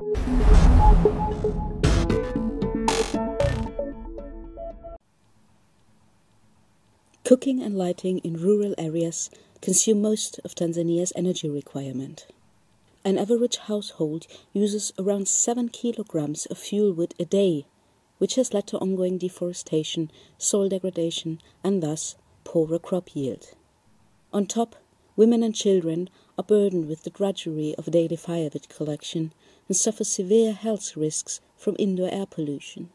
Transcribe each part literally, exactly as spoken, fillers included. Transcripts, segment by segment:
Cooking and lighting in rural areas consume most of Tanzania's energy requirement. An average household uses around seven kilograms of fuel wood a day, which has led to ongoing deforestation, soil degradation, and thus poorer crop yield. On top, women and children are burdened with the drudgery of daily firewood collection and suffer severe health risks from indoor air pollution.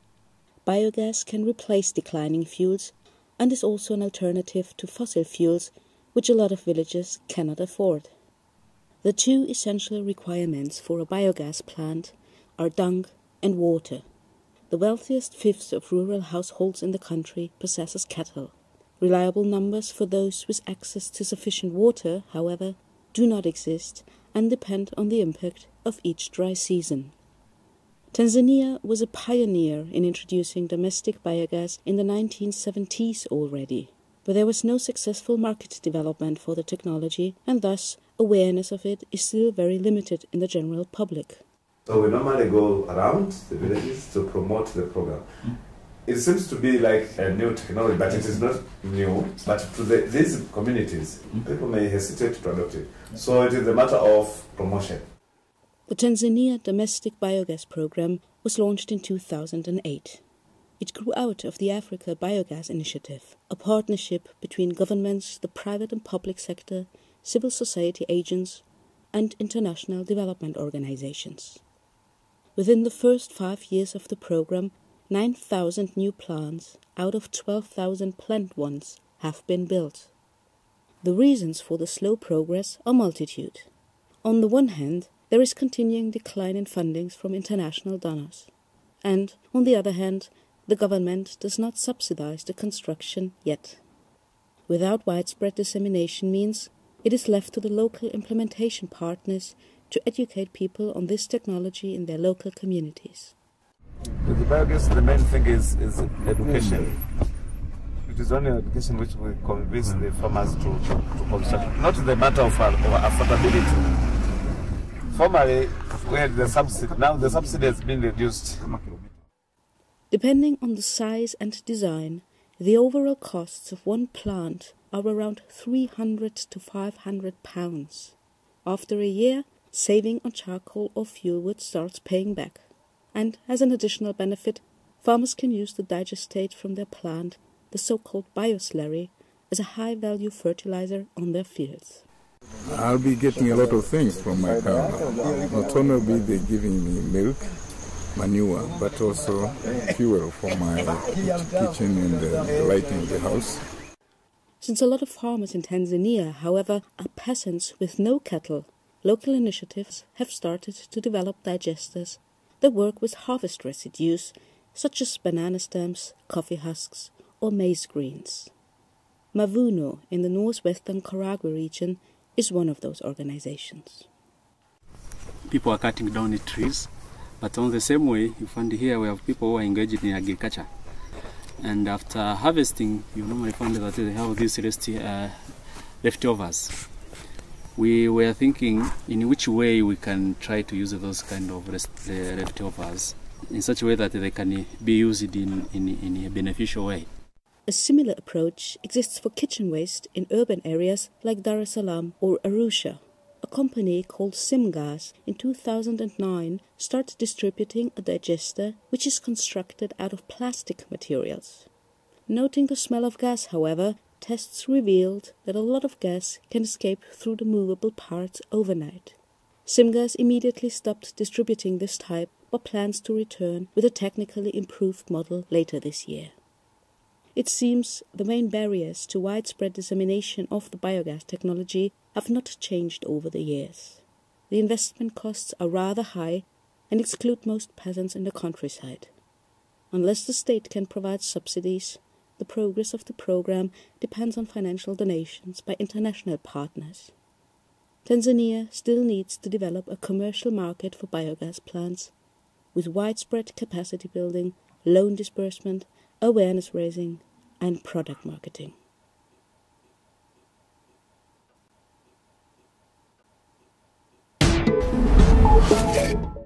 Biogas can replace declining fuels and is also an alternative to fossil fuels, which a lot of villages cannot afford. The two essential requirements for a biogas plant are dung and water. The wealthiest fifth of rural households in the country possesses cattle. Reliable numbers for those with access to sufficient water, however, do not exist and depend on the impact of each dry season. Tanzania was a pioneer in introducing domestic biogas in the nineteen seventies already, but there was no successful market development for the technology, and thus awareness of it is still very limited in the general public. So we normally go around the villages to promote the program. It seems to be like a new technology, but it is not new. But to the, these communities, people may hesitate to adopt it. So it is a matter of promotion. The Tanzania Domestic Biogas Program was launched in two thousand eight. It grew out of the Africa Biogas Initiative, a partnership between governments, the private and public sector, civil society agents, and international development organizations. Within the first five years of the program, nine thousand new plants out of twelve thousand planned ones have been built. The reasons for the slow progress are multitude. On the one hand, there is continuing decline in fundings from international donors. And, on the other hand, the government does not subsidize the construction yet. Without widespread dissemination means, it is left to the local implementation partners to educate people on this technology in their local communities. With the biogas, the main thing is, is education. It is only education which will convince the farmers to, to construct. Not the matter of, of affordability. Formerly, we had the subsidy. Now the subsidy has been reduced. Depending on the size and design, the overall costs of one plant are around three hundred to five hundred pounds. After a year, saving on charcoal or fuel wood starts paying back. And as an additional benefit, farmers can use the digestate from their plant, the so-called bioslurry, as a high-value fertilizer on their fields. I'll be getting a lot of things from my cow now. Not only will they giving me milk, manure, but also fuel for my kitchen and the lighting of the house. Since a lot of farmers in Tanzania, however, are peasants with no cattle, local initiatives have started to develop digesters that work with harvest residues, such as banana stems, coffee husks, or maize greens. Mavuno, in the northwestern Karagwe region, is one of those organizations. People are cutting down the trees, but on the same way, you find here we have people who are engaged in agriculture. And after harvesting, you normally find that they have these rest, uh, leftovers. We were thinking in which way we can try to use those kind of rest, uh, leftovers in such a way that they can be used in, in, in a beneficial way. A similar approach exists for kitchen waste in urban areas like Dar es Salaam or Arusha. A company called Biogas in two thousand nine started distributing a digester which is constructed out of plastic materials. Noting the smell of gas, however, tests revealed that a lot of gas can escape through the movable parts overnight. Biogas immediately stopped distributing this type, but plans to return with a technically improved model later this year. It seems the main barriers to widespread dissemination of the biogas technology have not changed over the years. The investment costs are rather high and exclude most peasants in the countryside. Unless the state can provide subsidies, the progress of the program depends on financial donations by international partners. Tanzania still needs to develop a commercial market for biogas plants, with widespread capacity building, loan disbursement, awareness raising, and product marketing.